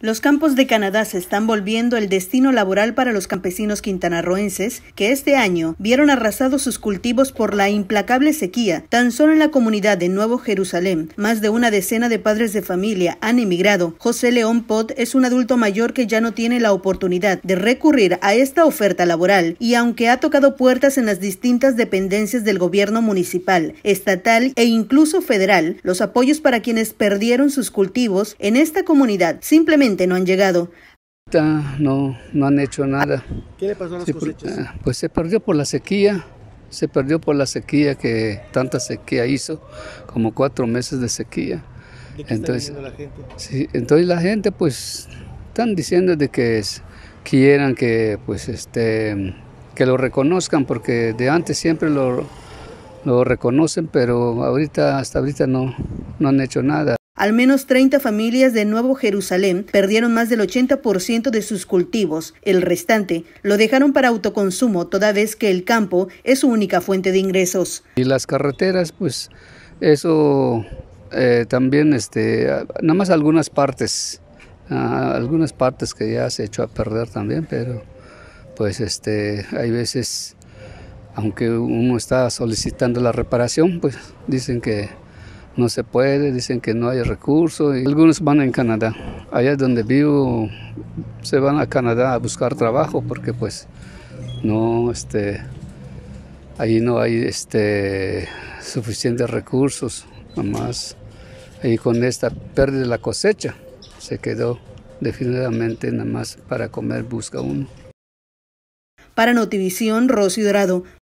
Los campos de Canadá se están volviendo el destino laboral para los campesinos quintanarroenses que este año vieron arrasados sus cultivos por la implacable sequía. Tan solo en la comunidad de Nuevo Jerusalén, más de una decena de padres de familia han emigrado. José León Pot es un adulto mayor que ya no tiene la oportunidad de recurrir a esta oferta laboral y aunque ha tocado puertas en las distintas dependencias del gobierno municipal, estatal e incluso federal, los apoyos para quienes perdieron sus cultivos en esta comunidad simplemente no han llegado. No han hecho nada. ¿Qué le pasó a las cosechas? Pues se perdió por la sequía, que tanta sequía hizo, como 4 meses de sequía. ¿De qué está diciendo la gente? Sí, entonces la gente pues están diciendo de que quieran que pues que lo reconozcan, porque de antes siempre lo reconocen, pero hasta ahorita no han hecho nada. Al menos 30 familias de Nuevo Jerusalén perdieron más del 80% de sus cultivos. El restante lo dejaron para autoconsumo, toda vez que el campo es su única fuente de ingresos. Y las carreteras, pues eso también, nada más algunas partes que ya se echó a perder también, pero pues hay veces, aunque uno está solicitando la reparación, pues dicen que no se puede, dicen que no hay recursos. Y algunos van en Canadá. Allá donde vivo se van a Canadá a buscar trabajo porque pues no, ahí no hay suficientes recursos. Nomás ahí con esta pérdida de la cosecha se quedó definitivamente nada más para comer busca uno. Para Notivisión, Rosy Dorado.